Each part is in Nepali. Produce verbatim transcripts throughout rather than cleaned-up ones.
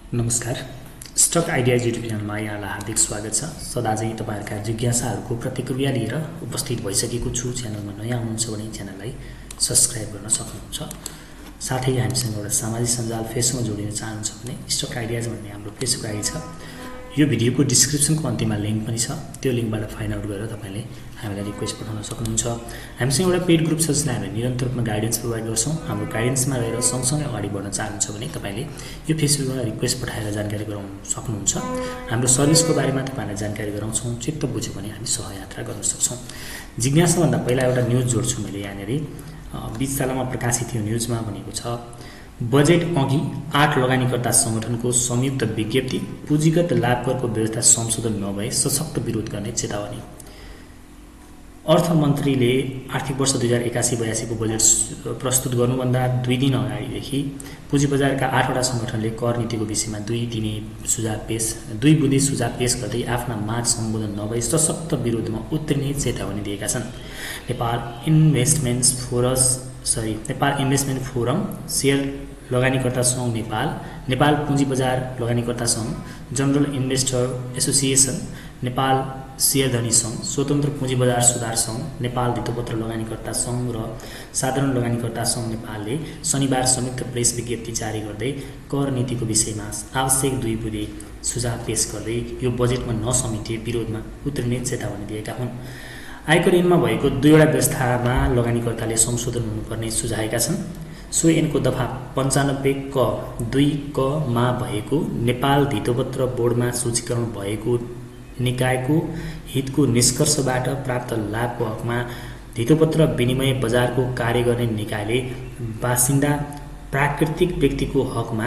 नमस्कार। स्टक आइडियाज युट्युब च्यानलमा यहाँलाई हार्दिक स्वागत छ। सदा चाहिँ तपाईहरुका जिज्ञासाहरूको प्रतिक्रिया लिएर उपस्थित भइसकेको छु। च्यानलमा नयाँ हुनुहुन्छ भने च्यानललाई सब्स्क्राइब गर्न सक्नुहुन्छ। साथै हामीसँग एउटा सामाजिक सञ्जाल फेसबुकमा जोडिन चाहनुहुन्छ भने स्टक आइडियाज भन्ने हाम्रो फेसबुक आइडी छ। यो भिडियोको डिस्क्रिप्सनको अन्त्यमा लिंक पनि छ। त्यो लिंकबाट फाइन्ड आउट गरेर तपाईले हामीलाई रिक्वेस्ट पठाउन सक्नुहुन्छ। हामीसँग एउटा पेड ग्रुप छ जसले हामीले निरन्तर रूपमा गाइडेन्स प्रोभाइड गर्छौं। हाम्रो गाइडेन्समा रहेर सँगसँगै अगाडि बढ्न चाहनुहुन्छ भने तपाईले यो फेसबुकमा रिक्वेस्ट पठाएर जानकारी गराउन सक्नुहुन्छ। हाम्रो सर्भिसको बारेमा तपाईलाई जानकारी गराउँछौं। चित्त बुझ्यो भने हामी सहयात्रा गर्न सक्छौं। जिज्ञासा भन्दा पहिला एउटा न्यूज जोड्छु मैले यहाँनेरि। बीस सालमा प्रकाशित यो न्यूजमा भनेको छ, बजेट अघि आठ लगानीकर्ता संगठनको संयुक्त विज्ञप्ति, पुँजीगत लाभ करको व्यवस्था संशोधन नभए सशक्त विरोध गर्ने चेतावनी। अर्थमन्त्रीले आर्थिक वर्ष दुई हजार एकासी बयासी को बजेट प्रस्तुत गर्नुभन्दा दुई दिन अगाडिदेखि पुँजी बजारका आठवटा संगठनले कर नीतिको विषयमा दुई दिने सुझाव पेश दुई बुँदे सुझाव पेश गर्दै आफ्ना माग सम्बोधन नभई सशक्त विरोधमा उत्रिने चेतावनी दिएका छन्। Nepal investment forum sorry Nepal investment forum, share लगानीकर्ता संघ नेपाल, नेपाल पुँजी बजार लगानीकर्ता संघ, जनरल इन्भेस्टर एसोसिएसन, नेपाल शेयरधनी संघ, स्वतन्त्र पुँजी बजार सुधार संघ, नेपाल धितोपत्र लगानीकर्ता संघ र साधारण लगानीकर्ता संघ नेपालले शनिबार संयुक्त प्रेस विज्ञप्ति जारी गर्दै कर नीतिको विषयमा आवश्यक दुई बुँदे सुझाव पेश गर्दै यो बजेटमा नसमेटिए विरोधमा उत्रिने चेतावनी दिएका हुन्। आयकर ऐनमा भएको दुईवटा व्यवस्थामा लगानीकर्ताले संशोधन हुनुपर्ने सुझाएका छन्। सो ऐनको दफा पन्चानब्बे क दुई क मा भएको नेपाल धितोपत्र बोर्डमा सूचीकरण भएको निकायको हितको निष्कर्षबाट प्राप्त लाभको हकमा धितोपत्र विनिमय बजारको कार्य गर्ने निकायले बासिन्दा प्राकृतिक व्यक्तिको हकमा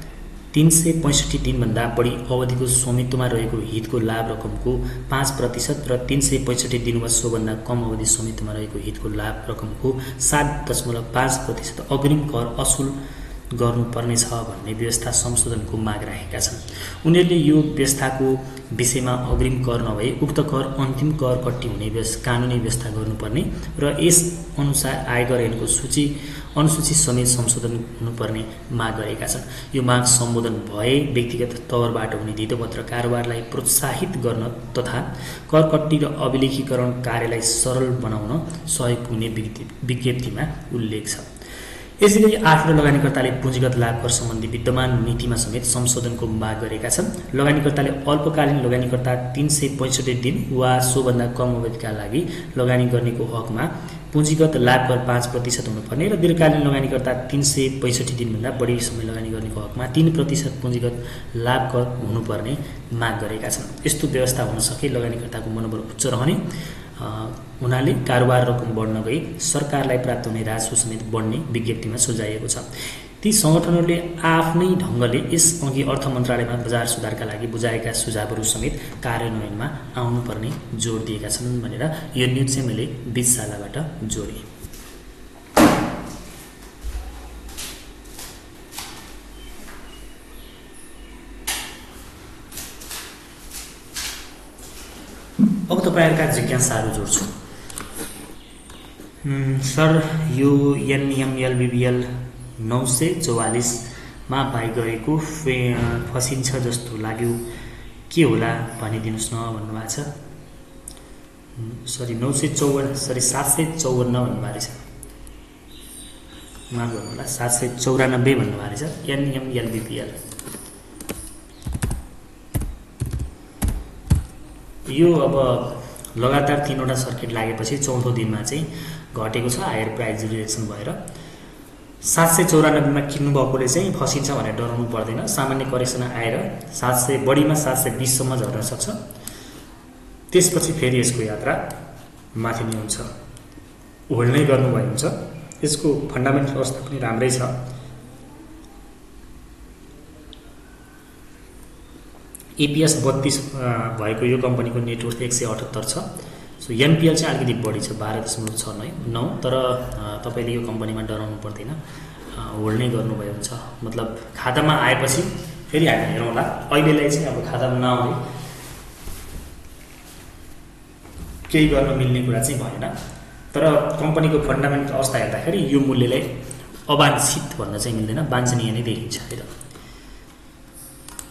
तीन सय पैंसठी दिनभन्दा बढी अवधिको स्वामित्वमा रहेको हितको लाभ रकमको पाँच प्रतिशत र तीन सय पैंसठी दिन वा सोभन्दा कम अवधि स्वामित्वमा रहेको हितको लाभ रकमको सात दशमलव पाँच प्रतिशत अग्रिम कर असुल गर्नुपर्नेछ भन्ने व्यवस्था संशोधनको माग राखेका छन्। उनीहरूले यो व्यवस्थाको विषयमा अग्रिम कर नभई उक्त कर अन्तिम कर कट्टी हुने कानुनी व्यवस्था गर्नुपर्ने र यस अनुसार आयकर ऐनको सूची अनुसूची समेत संशोधन हुनुपर्ने माग गरेका छन्। यो माग सम्बोधन भए व्यक्तिगत तवरबाट हुने धितोपत्र कारोबारलाई प्रोत्साहित गर्न तथा कर कट्टी र अभिलेखीकरण कार्यलाई सरल बनाउन सहयोग हुने विज्ञप्तिमा उल्लेख छ। यसैगरी आठवटा लगानीकर्ताले पुँजीगत लाभ कर सम्बन्धी विद्यमान नीतिमा समेत संशोधनको माग गरेका छन्। लगानीकर्ताले अल्पकालीन लगानीकर्ता तीन सय पैंसठी दिन वा सोभन्दा कम अवधिका लागि लगानी गर्नेको हकमा पुँजीगत लाभ कर पाँच प्रतिशत हुनुपर्ने र दीर्घकालीन लगानीकर्ता तीन सय पैंसठी दिनभन्दा बढी समय लगानी गर्नेको हकमा तीन प्रतिशत पुँजीगत लाभ कर हुनुपर्ने माग गरेका छन्। यस्तो व्यवस्था हुन सके लगानीकर्ताको मनोबल उच्च रहने हुनाले कारोबार रकम बढ्न गई सरकारलाई प्राप्त हुने राजस्व समेत बढ्ने विज्ञप्तिमा सुझाइएको छ। ती संगठनहरूले आफ्नै ढङ्गले यस अघि अर्थ मन्त्रालयमा बजार सुधारका लागि बुझाएका सुझावहरू समेत कार्यान्वयनमा आउनुपर्ने जोड दिएका छन् भनेर यो न्युज चाहिँ मैले बीस सालबाट जोडेँ। अब तपाईहरुका जिज्ञासाहरू जोड्छु। सर, यो एनएमएलबीबीएल नौ सय चौवालीस मा पाइ गएको फसिन्छ जस्तो लाग्यो, के होला भनिदिनुस् न भन्नुभएको छ। सरी नौ सय चौवन सरी सात सय चौवन्न भन्नुभएको छ। माफ गर्नुहोला, सात सय चौरानब्बे भन्नुभएको छ। एनएमएलबीबीएल यो अब लगातार तीनवटा सर्किट लागेपछि चौथो दिनमा चाहिँ घटेको छ। हायर प्राइस रिएक्सन भएर सात सय चौरानब्बेमा किन्नु भएकोले चाहिँ फसिन्छ भनेर डराउनु पर्दैन। सामान्य करेक्सन आएर सात सय बढीमा सात सय बीस सम्म झर्न सक्छ। त्यसपछि फेरि यसको यात्रा माथि नै हुन्छ। होल्ड नै गर्नुभएको हुन्छ। यसको फन्डामेन्टल अवस्था पनि राम्रै छ। एपीएस बत्तीस भएको यो कम्पनीको नेटवर्थ एक सय अठहत्तर छ। सो एनपीएल चाहिँ अलिकति बढी छ, बाह्र दशमलव छ नौ। तर तपाईँले यो कम्पनीमा डराउनु पर्दैन, होल्ड नै गर्नुभयो हुन्छ। मतलब खातामा आएपछि फेरि हामी हेरौँला। अहिलेलाई चाहिँ अब खातामा नआउने केही गर्न मिल्ने कुरा चाहिँ भएन। तर कम्पनीको फन्डामेन्टल अवस्था हेर्दाखेरि यो मूल्यलाई अवाञ्छित भन्न चाहिँ मिल्दैन, वाञ्छनीय नै देखिन्छ। है त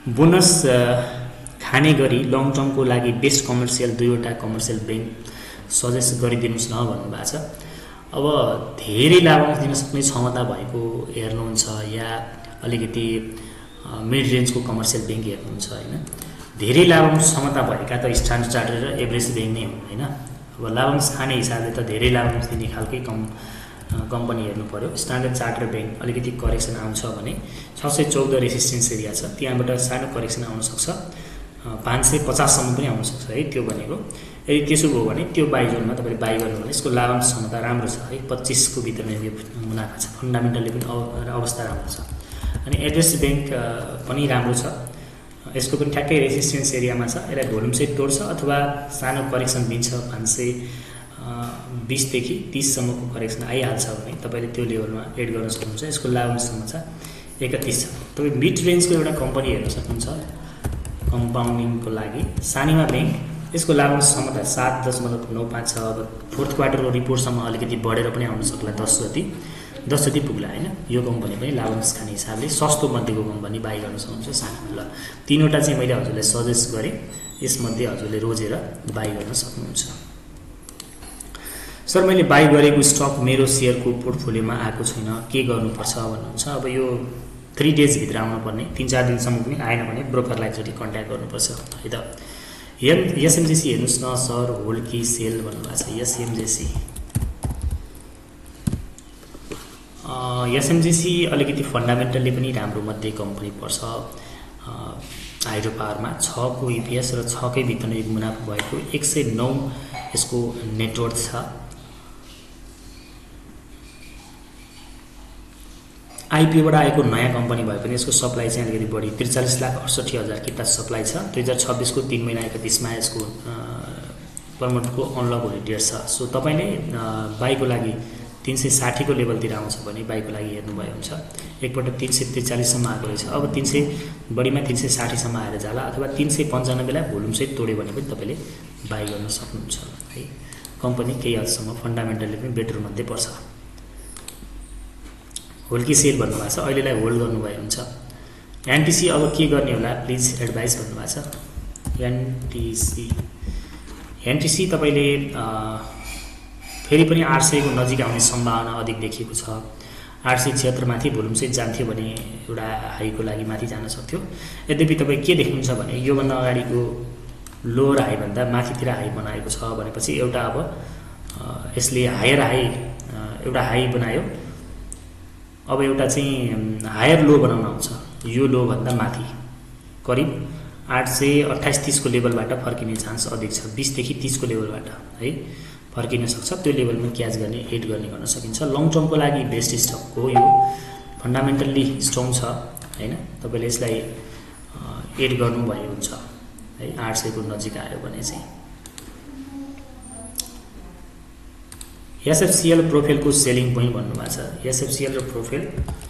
बोनस खाने गरी लङ टर्मको लागि बेस्ट कमर्सियल दुईवटा कमर्सियल ब्याङ्क सजेस्ट गरिदिनुहोस् न भन्नुभएको छ। अब धेरै लाभांश दिन सक्ने क्षमता भएको हेर्नुहुन्छ या अलिकति मिड रेन्जको कमर्सियल ब्याङ्क हेर्नुहुन्छ हैन। धेरै लाभांश क्षमता भएका त स्ट्यान्डर्ड चार्टर्ड र एभरेज ब्याङ्क नै हुन् हैन। अब लाभांश खाने हिसाबले त धेरै लाभांश दिने खालकै कम कम्पनी हेर्नु पर्यो। स्ट्यान्डर्ड चार्टर्ड ब्याङ्क अलिकति करेक्सन आउँछ भने छ सय चौध रेसिस्टेन्स एरिया छ, त्यहाँबाट सानो करेक्सन आउन सक्छ, पाँच सय पचाससम्म पनि आउन सक्छ है। त्यो भनेको यदि त्यसो भयो भने त्यो बाई जोनमा तपाईँले बाई गर्नु भने यसको लाभांश क्षमता राम्रो छ है। पच्चिसको भित्रमा यो मुनाफा छ, फन्डामेन्टली पनि अवस्था राम्रो छ। अनि एड्रेस ब्याङ्क पनि राम्रो छ, यसको पनि ठ्याक्कै रेसिस्टेन्स एरियामा छ। यसलाई भोल्युम सेट तोड्छ अथवा सानो करेक्सन दिन्छ, पाँच सय बिसदेखि तिससम्मको करेक्सन आइहाल्छ भने तपाईँले त्यो लेभलमा एड गर्न सक्नुहुन्छ। यसको लाभांशसम्म छ एकतिस छ। तपाईँ मिड रेन्जको एउटा कम्पनी हेर्न सक्नुहुन्छ कम्पाउन्डिङको लागि, सानिमा ब्याङ्क। यसको लाभांश क्षमता सात दशमलव नौ पाँच छ। अब फोर्थ क्वार्टरको रिपोर्टसम्म अलिकति बढेर पनि आउन सक्ला, दस जति दस जति पुग्ला होइन। यो कम्पनी पनि लाभांश खाने हिसाबले सस्तो मध्येको कम्पनी बाई गर्न सक्नुहुन्छ सानो। ल तीनवटा चाहिँ मैले हजुरलाई सजेस्ट गरेँ, यसमध्ये हजुरले रोजेर बाई गर्न सक्नुहुन्छ। सर मैले बाई गरेको स्टक मेरो सेयरको पोर्टफोलियोमा आएको छैन, के गर्नुपर्छ भन्नुहुन्छ। अब यो थ्री डेजभित्र आउनु पर्ने, तिन चार दिनसम्म पनि आएन भने ब्रोकरलाई एकचोटि कन्ट्याक्ट गर्नुपर्छ है त। एम एसएमजेसी हेर्नुहोस् न सर, होल्ड कि सेल भन्नुभएको छ। एसएमजेसी एसएमजेसी अलिकति फन्डामेन्टल्ली पनि राम्रो मध्ये कम्पनी पर्छ। हाइड्रो पावरमा छको इपिएस र छकै भित्र एक मुनाफा भएको, एक सय नौ यसको नेटवर्क छ। आइपिओबाट आएको नयाँ कम्पनी भए पनि यसको सप्लाई चाहिँ अलिकति बढी, त्रिचालिस लाख अडसठी हजार किता सप्लाई छ। दुई हजार छब्बिसको तिन महिना एकतिसमा यसको पर्मोटको अनलक हुने डेट छ। सो तपाईँले बाईको लागि तीन सय साठीको लेभलतिर आउँछ भने बाईको लागि हेर्नुभयो हुन्छ। एकपल्ट तीन सय त्रिचालिससम्म आएको रहेछ, अब तीन सय बढीमा तीन सय साठीसम्म आएर जाला, अथवा तीन सय पन्चानब्बेलाई भोल्युम सहित तोड्यो भने पनि तपाईँले बाई गर्न सक्नुहुन्छ है। कम्पनी केही हदसम्म फन्डामेन्टली पनि बेटर मध्ये पर्छ। होल्ड कि सेल भन्नुभएको छ, अहिलेलाई होल्ड गर्नुभयो हुन्छ। एनटिसी अब के गर्ने होला प्लिज एडभाइस भन्नुभएको छ। एनटिसी एनटिसी तपाईँले फेरि पनि आठ सयको नजिक आउने सम्भावना अधिक देखिएको छ। आठ सय छिहत्तरमाथि भोल्युम चाहिँ जान्थ्यो भने एउटा हाईको लागि माथि जान सक्थ्यो। यद्यपि तपाईँ के देख्नुहुन्छ भने योभन्दा अगाडिको लोवर हाईभन्दा माथितिर हाई बनाएको छ भनेपछि एउटा अब यसले हायर हाई एउटा हाई बनायो, अब एउटा चाहिँ हायर लो बनाउन आउँछ। यो लोभन्दा माथि करिब आठ सय अट्ठाइस तिसको लेभलबाट फर्किने चान्स अधिक छ। बिसदेखि तिसको लेभलबाट है फर्किन सक्छ। त्यो लेभलमा क्याच गर्ने एड गर्ने गर्न सकिन्छ। लङ टर्मको लागि बेस्ट स्टक हो यो, फन्डामेन्टल्ली स्ट्रङ छ होइन। तपाईँले यसलाई एड गर्नुभयो हुन्छ है। आठ सयको नजिक आयो भने चाहिँ एसएफसीएल प्रोफाइलको सेलिङ पोइन्ट भन्नुभएको छ। एसएफसीएल र प्रोफाइल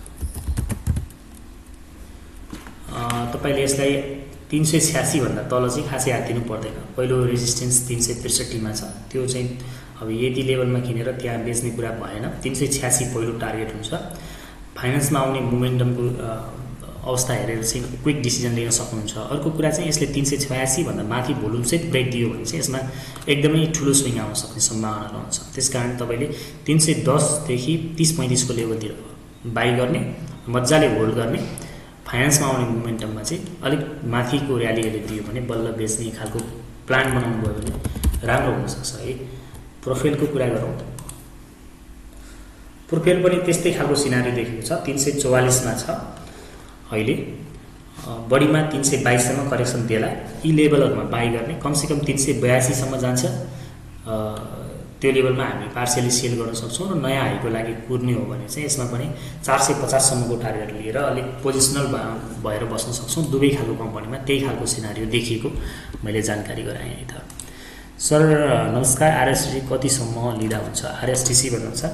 तपाईँले यसलाई तीन सय छ्यासी भन्दा तल चाहिँ खासै हात दिनु पर्दैन। पहिलो रेजिस्टेन्स तीन सय त्रिसठीमा छ, त्यो चाहिँ अब यति लेभलमा किनेर त्यहाँ बेच्ने कुरा भएन। तीन सय छ्यासी पहिलो टार्गेट हुन्छ। फाइनेन्समा आउने मोमेन्टमको अवस्था हेरेर चाहिँ क्विक डिसिजन लिन सक्नुहुन्छ। अर्को कुरा चाहिँ यसले तीन सय छयासी भन्दा माथि भोल्युम चाहिँ ब्रेक दियो भने चाहिँ यसमा एकदमै ठुलो स्विङ आउन सक्ने सम्भावना रहन्छ। त्यसकारण तपाईँले तीन सय दसदेखि तिस पैँतिसको लेभलतिर बाई गर्ने, मजाले होल्ड गर्ने। फाइनेन्समा आउने मोमेन्टममा चाहिँ अलिक माथिको र्यालीहरूले दियो भने बल्ल बेच्ने खालको प्लान बनाउनु भयो भने राम्रो हुनसक्छ है। प्रोफाइलको कुरा गरौँ, प्रोफाइल पनि त्यस्तै खालको सिनारी देखेको छ। तीन सय चौवालिसमा छ अहिले, बढीमा तीन सय बाइससम्म करेक्सन देला। यी लेभलहरूमा बाई गर्ने, कमसेकम तीन सय बयासीसम्म जान्छ। त्यो लेभलमा हामी पार्सियली सेल गर्न सक्छौँ र नयाँ हाईको लागि कुर्ने हो भने चाहिँ यसमा पनि चार सय पचाससम्मको टार्गेट लिएर अलिक पोजिसनल भएर बस्न सक्छौँ। दुवै खालको कम्पनीमा त्यही खालको सिनारियो देखिएको मैले जानकारी गराएँ है त। सर नमस्कार, आरएसटिसी कतिसम्म लिँदा हुन्छ? आरएसटिसी भन्नुहुन्छ।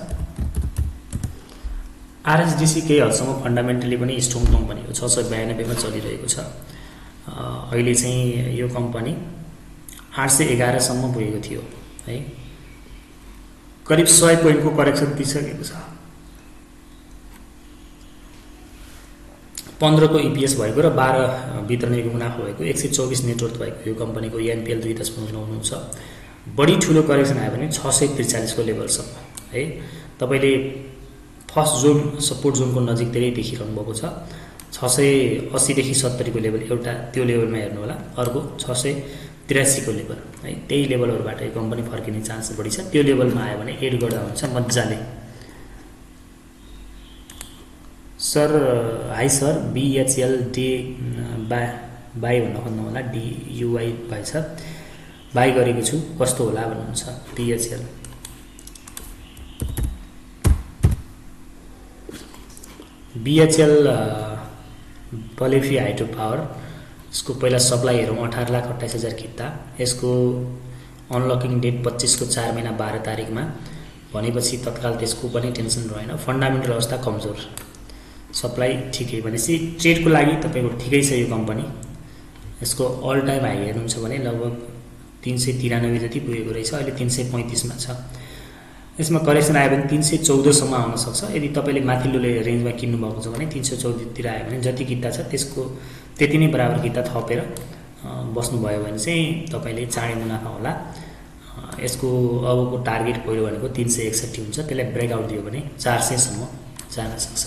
आरएसडिसी केही हदसम्म फन्डामेन्टली पनि स्ट्रङ कम्पनी हो, छ सय बयानब्बेमा चलिरहेको छ। अहिले चाहिँ यो कम्पनी आठ सय एघारसम्म पुगेको थियो है, करिब सय पोइन्टको करेक्सन दिइसकेको छ। पन्ध्र को इपिएस भएको र बाह्र वितरणको मुनाफा भएको एक सय चौबिस नेटवर्थ भएको यो कम्पनीको एनपिएल दुई दशमलव नौ नौ छ। बढी ठुलो करेक्सन आयो भने छ सय त्रिचालिस को लेभलसम्म है। तपाईँले फर्स्ट जोन सपोर्ट जोनको नजिकतिरै देखिरहनु भएको छ। छ सय अस्सीदेखि सत्तरी को लेभल एउटा त्यो लेभलमा हेर्नु होला, अर्को छ सय त्रियासी को लेभल है। त्यही लेभलहरूबाट यो कम्पनी फर्किने चान्स बढी छ। त्यो लेभलमा आयो भने एड गर्दा हुन्छ मजाले। सर हाई सर, बिएचएल डे बा बाई भन्न खोज्नु होला, डियुआई बाई छ, बाई गरेको छु, कस्तो होला भन्नुहुन्छ बिएचएल। बिएचएल पलेफी हाइड्रो पावर, यसको पहिला सप्लाई हेरौँ अठार लाख अट्ठाइस हजार किता। यसको अनलकिङ डेट पच्चिस को चार महिना बाह्र तारिकमा भनेपछि तत्काल त्यसको पनि टेन्सन रहेन। फन्डामेन्टल अवस्था कमजोर, सप्लाई ठिकै भनेपछि ट्रेडको लागि तपाईँको ठिकै छ यो कम्पनी। यसको अल टाइम हाई हेर्नुहुन्छ भने लगभग तीन सय तिरानब्बे जति पुगेको रहेछ, अहिले तीन सय पैँतिसमा छ। यसमा करेक्सन आयो भने तीन सय चौधसम्म आउन सक्छ। यदि तपाईँले माथिल्लो रेन्जमा किन्नुभएको छ भने तीन सय चौधतिर आयो भने जति किता छ त्यसको त्यति नै बराबर किता थपेर बस्नुभयो भने चाहिँ तपाईँले चाँडै मुनाफा होला। यसको अबको टार्गेट पहिलो भनेको तीन सय एकसट्ठी हुन्छ, त्यसलाई ब्रेकआउट दियो भने चार सयसम्म जान सक्छ।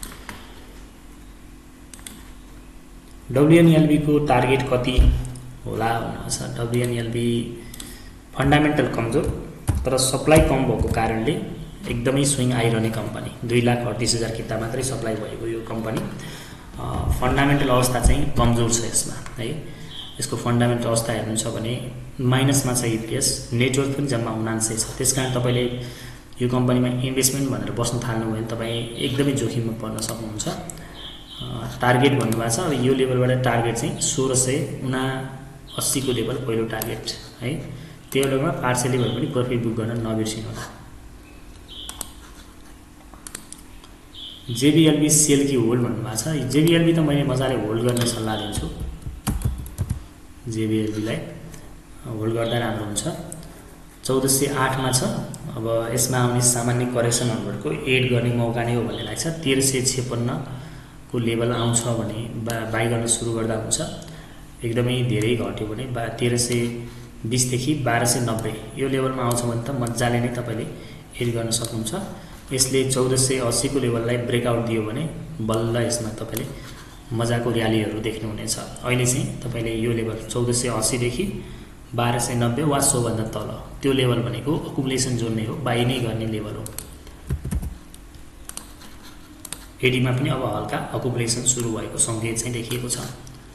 डब्लुएनएलबी को टार्गेट कति होला भन्नुहुन्छ। डब्लुएनएलबी फन्डामेन्टल कमजोर तर सप्लाई कम भएको कारणले एकदमै स्विङ आइरहने कम्पनी। दुई लाख अडतिस हजार किता मात्रै सप्लाई भएको यो कम्पनी। फन्डामेन्टल अवस्था चाहिँ कमजोर छ यसमा है। यसको फन्डामेन्टल अवस्था हेर्नुहुन्छ भने माइनसमा छ इपिएस, नेटवर्थ पनि जम्मा उनान्सय छ। त्यसकारण तपाईँले यो कम्पनीमा इन्भेस्टमेन्ट भनेर बस्न थाल्नुभयो भने तपाईँ एकदमै जोखिममा पर्न सक्नुहुन्छ। टार्गेट भन्नुभएको छ, अब यो लेभलबाट टार्गेट चाहिँ सोह्र सय उना अस्सीको लेभल पहिलो टार्गेट है। त्यो लेभलमा पार्सली भए पनि प्रफिट बुक गर्न नबिर्सिनु होला। जेबिएलबी सेल कि होल्ड भन्नुभएको छ। जेबिएलबी त मैले मजाले होल्ड गर्ने सल्लाह दिन्छु। जेबिएलबीलाई होल्ड गर्दा राम्रो हुन्छ। चौध सय आठमा छ। अब यसमा आउने सामान्य करेक्सनहरूको एड गर्ने मौका नै हो भन्ने लाग्छ। तेह्र सय छेपन्न को लेभल आउँछ भने बा बाई गर्न सुरु गर्दा हुन्छ। एकदमै धेरै घट्यो भने बा तेह्र सय बिसदेखि बाह्र सय नब्बे यो लेभलमा आउँछ भने त मजाले नै तपाईँले एड गर्न सक्नुहुन्छ। यसले चौध सय अस्सीको लेभललाई ब्रेकआउट दियो भने बल्ल यसमा तपाईँले मजाको र्यालीहरू देख्नुहुनेछ। अहिले चाहिँ तपाईँले यो लेभल चौध सय अस्सीदेखि बाह्र सय नब्बे वा सोभन्दा तल त्यो लेभल भनेको अकुमुलेसन जोन नै हो, बाई नै गर्ने लेभल हो। एडीमा पनि अब हल्का अकुमुलेसन सुरु भएको सङ्केत चाहिँ देखिएको छ।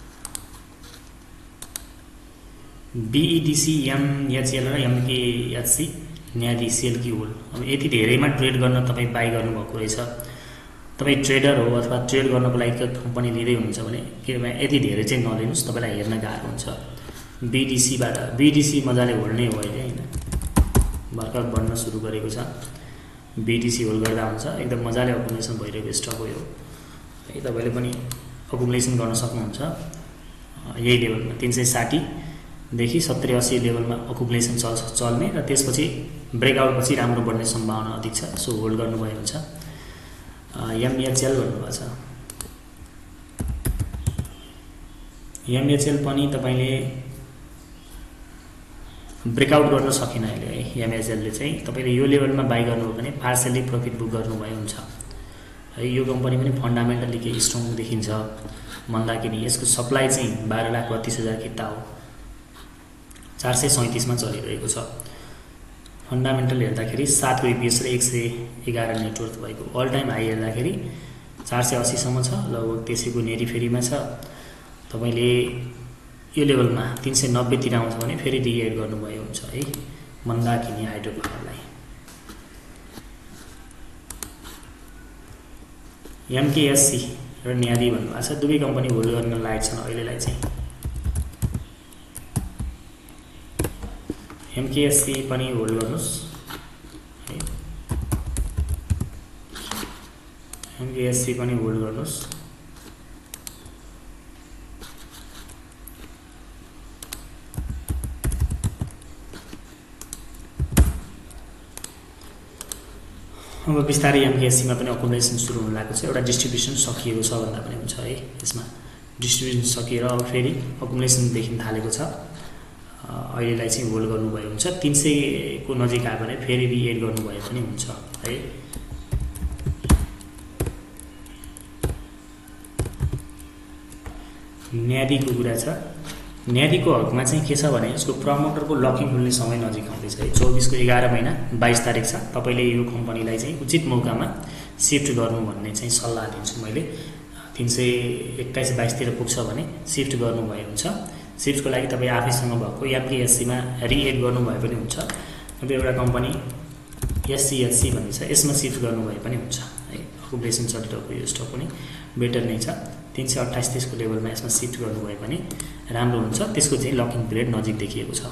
बिइडिसी, एमएचएल र एमकेएचसी न्यादी सेल कि होल्ड। अब यति धेरैमा ट्रेड गर्न तपाईँ बाई गर्नुभएको रहेछ। तपाईँ ट्रेडर हो अथवा ट्रेड गर्नको लागि कम्पनी लिँदै हुनुहुन्छ भने किनभने यति धेरै चाहिँ नलिनुहोस्, तपाईँलाई हेर्न गाह्रो हुन्छ। बिडिसीबाट बिडिसी मजाले होल्ड नै हो अहिले होइन, भर्खर बढ्न सुरु गरेको छ। बिडिसी होल्ड गर्दा हुन्छ, एकदम मजाले अकुमुलेसन भइरहेको स्टक हो यो है। तपाईँले पनि अकुमुलेसन गर्न सक्नुहुन्छ यही लेभलमा तीन सय साठीदेखि सत्तरी अस्सी लेभलमा अकुमुलेसन चल्छ चल्ने र त्यसपछि ब्रेकआउटपछि राम्रो बढ्ने सम्भावना अधिक छ। सो होल्ड गर्नुभयो हुन्छ। एमएचएल भन्नुभएको छ। एमएचएल पनि तपाईँले ब्रेकआउट गर्न सकिन अहिले है। एमएचएलले चाहिँ तपाईँले यो लेभलमा बाई गर्नुभयो भने पार्सली प्रफिट बुक गर्नुभयो हुन्छ है। यो कम्पनी पनि फन्डामेन्टली केही स्ट्रङ देखिन्छ भन्दाखेरि यसको सप्लाई चाहिँ बाह्र लाख बत्तिस हजार किता हो, चार सय सैँतिसमा चलिरहेको छ। फन्डामेन्टल हेर्दाखेरि सात इपिएस र एक सय एघार नेटवर्थ भएको। अल टाइम हाई हेर्दाखेरि चार सय अस्सीसम्म छ, लगभग त्यसैको नेरीफेरीमा छ। तपाईँले यो लेभलमा तीन सय नब्बेतिर आउँछ भने फेरि रिएड गर्नुभयो हुन्छ है मन्दाकिनी हाइड्रो पावरलाई। एमकेएससी र न्यादी भन्नुभएको छ। दुवै कम्पनी होल्ड गर्न लायक छन् अहिलेलाई चाहिँ। एमकेएससी पनि होल्ड गर्नुहोस् है। एमकेएससी पनि होल्ड गर्नुहोस्। अब बिस्तारै एमकेएससीमा पनि अकुमुलेसन सुरु हुन लागेको छ। एउटा डिस्ट्रिब्युसन सकिएको छ भन्दा पनि हुन्छ है। यसमा डिस्ट्रिब्युसन सकिएर अब फेरि अकुमुलेसन देखिन थालेको छ। अहिलेलाई चाहिँ होल्ड गर्नुभयो हुन्छ। तीन सय को नजिक आयो भने फेरि रिएड गर्नुभयो पनि हुन्छ है। न्यादीको कुरा छ। न्यादीको हकमा चाहिँ के छ भने यसको प्रमोटरको लकिङ हुने समय नजिक आउँदैछ है। चौबिस को एघार महिना बाइस तारिक छ। तपाईँले यो कम्पनीलाई चाहिँ उचित मौकामा सिफ्ट गर्नु भन्ने चाहिँ सल्लाह दिन्छु मैले। तीन सय एक्काइस बाइसतिर पुग्छ भने सिफ्ट गर्नुभयो हुन्छ। सिफ्टको लागि तपाईँ आफैसँग भएको एमकेएससीमा रिएड गर्नुभयो पनि हुन्छ। अब एउटा कम्पनी एससिएचसी भन्ने छ, यसमा सिफ्ट गर्नुभयो पनि हुन्छ है। अकुमुलेसन चलिरहेको यो स्टक पनि बेटर नै छ। तीन सय अट्ठाइस तिसको लेभलमा यसमा सिफ्ट गर्नुभयो भने राम्रो हुन्छ। त्यसको चाहिँ लकिङ पिरियड नजिक देखिएको छ।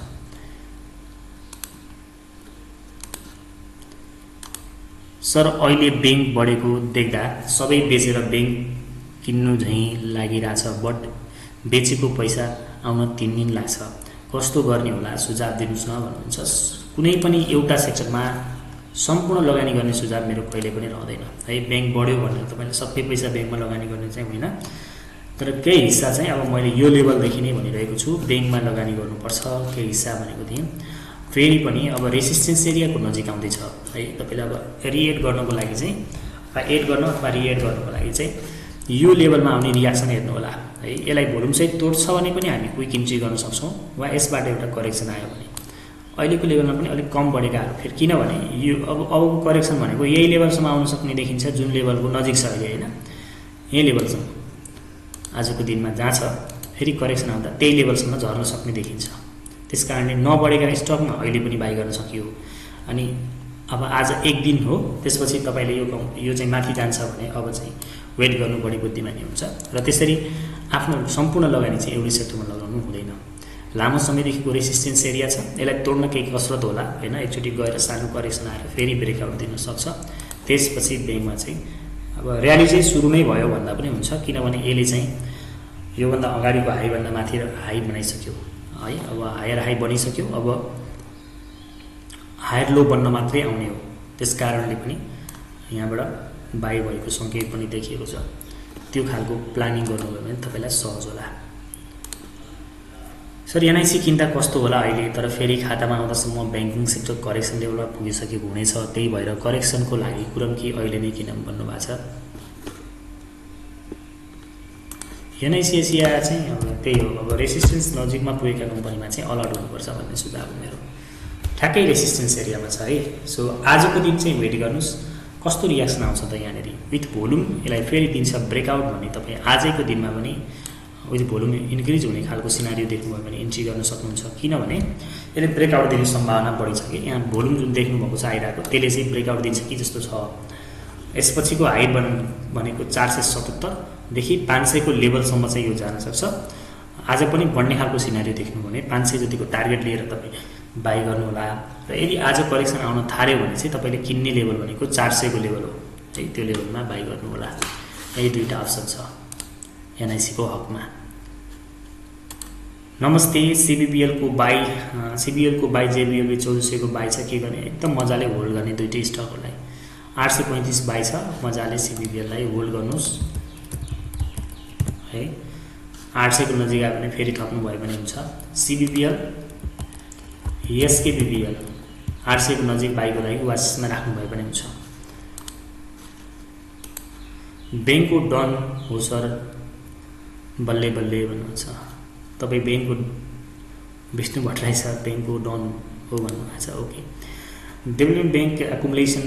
सर अहिले ब्याङ्क बढेको देख्दा सबै बेचेर ब्याङ्क किन्नु झैँ लागिरहेछ, बट बेचेको पैसा आउन तीन दिन लाग्छ, कस्तो गर्ने होला सुझाव दिनुहोस् न भन्नुहुन्छ। कुनै पनि एउटा सेक्टरमा सम्पूर्ण लगानी गर्ने सुझाव मेरो कहिले पनि रहँदैन है। ब्याङ्क बढ्यो भनेर तपाईँले सबै पैसा ब्याङ्कमा लगानी गर्ने चाहिँ होइन, तर केही हिस्सा चाहिँ अब मैले यो लेभलदेखि नै भनिरहेको छु ब्याङ्कमा लगानी गर्नुपर्छ। केही हिस्सा भनेको थिएँ। फेरि पनि अब रेसिस्टेन्स एरियाको नजिक आउँदैछ है। तपाईँले अब रिएड गर्नको लागि चाहिँ एड गर्न अथवा रिएड गर्नको लागि चाहिँ यो लेभलमा आउने रियाक्सन हेर्नु होला है। यसलाई भोल्युम चाहिँ तोड्छ भने पनि हामी क्विक इन्ट्री गर्न सक्छौँ, वा यसबाट एउटा करेक्सन आयो भने। अहिलेको लेभलमा पनि अलिक कम बढेकाहरू फेरि, किनभने यो अब अबको करेक्सन भनेको यही लेभलसम्म आउन सक्ने देखिन्छ, जुन लेभलको नजिक छ अहिले होइन। यही लेभलसम्म आजको दिनमा जहाँ छ फेरि करेक्सन आउँदा त्यही लेभलसम्म झर्न सक्ने देखिन्छ। त्यस कारणले नबढेका स्टकमा अहिले पनि बाई गर्न सकियो। अनि अब आज एक दिन हो, त्यसपछि तपाईँले यो यो चाहिँ माथि जान्छ भने अब चाहिँ वेट गर्नु बढी बुद्धिमानी हुन्छ। र त्यसरी आफ्नो सम्पूर्ण लगानी चाहिँ एउटै सेक्टरमा लगाउनु हुँदैन। लामो समयदेखिको रेसिस्टेन्स एरिया छ, यसलाई तोड्न केही कसरत होला होइन। एकचोटि गएर सानो करेक्सन आएर फेरि ब्रेकआउट दिन सक्छ। त्यसपछि ब्याङ्कमा चाहिँ अब र्याली चाहिँ सुरु नै भयो भन्दा पनि हुन्छ, किनभने यसले चाहिँ योभन्दा अगाडिको हाईभन्दा माथि हाई बनाइसक्यो है। अब हायर हाई बनिसक्यो, अब हायर लो बन्न मात्रै आउने हो। त्यस कारणले पनि यहाँबाट बाई भएको सङ्केत पनि देखिएको छ। त्यो खालको प्लानिङ गर्नुभयो भने तपाईँलाई सहज होला। सर एनआइसी किन्दा कस्तो होला अहिले, तर फेरि खातामा आउँदासम्म ब्याङ्किङ सेक्टर करेक्सन लेभलमा पुगिसकेको हुनेछ, त्यही भएर करेक्सनको लागि कुरम कि अहिले नै किन भन्नुभएको छ। एनआइसी एसिया चाहिँ अब त्यही हो, अब रेसिस्टेन्स नजिकमा पुगेका कम्पनीमा चाहिँ अलर्ट हुनुपर्छ भन्ने सुझाव मेरो। ठ्याक्कै रेसिस्टेन्स एरियामा छ है। सो आजको दिन चाहिँ वेट गर्नुहोस् कस्तो रियाक्सन आउँछ त यहाँनिर। विथ भोल्युम यसलाई फेरि दिन्छ ब्रेकआउट भन्ने तपाईँ आजैको दिनमा पनि विथ भोल्युम इन्क्रिज हुने खालको सिनारियो देख्नुभयो भने इन्ट्री गर्न सक्नुहुन्छ, किनभने यसले ब्रेकआउट दिने सम्भावना बढी छ कि। यहाँ भोल्युम जुन देख्नुभएको छ आइरहेको त्यसले चाहिँ ब्रेकआउट दिन्छ कि जस्तो छ। यसपछिको हाई बन भनेको चार सय सतहत्तरदेखि पाँच सयको लेभलसम्म चाहिँ यो जान सक्छ। आज पनि बढ्ने खालको सिनारियो देख्नु भने पाँच सय जतिको टार्गेट लिएर तपाईँ बाई गर्नुहोला। र यदि आज करेक्सन आउन थाल्यो भने चाहिँ तपाईँले किन्ने लेभल भनेको चार सयको लेभल हो है, त्यो लेभलमा बाई गर्नुहोला। यही दुईवटा अप्सन छ एनआइसीको हकमा। नमस्ते, सिबिबिएलको बाई सिबिएलको बाई जेबिएलबी चौध सयको बाई छ, के गर्ने? एकदम मजाले होल्ड गर्ने दुइटै स्टकहरूलाई। आठ सय पैँतिस बाई छ, मजाले सिबिबिएललाई होल्ड गर्नुहोस् है। आठ सयको नजिक आयो भने फेरि थप्नुभयो भने हुन्छ। सिबिबिएल एसकेबिबिएल आठ सयको नजिक बाईको लागि वाचमा राख्नुभयो भने हुन्छ। ब्याङ्कको डन हो सर, बल्ले बल्ले भन्नुहुन्छ तपाईँ। ब्याङ्कको विष्णु भट्टराई सर ब्याङ्कको डन हो भन्नुभएको छ। ओके, डेभलपमेन्ट ब्याङ्क एकुमुलेसन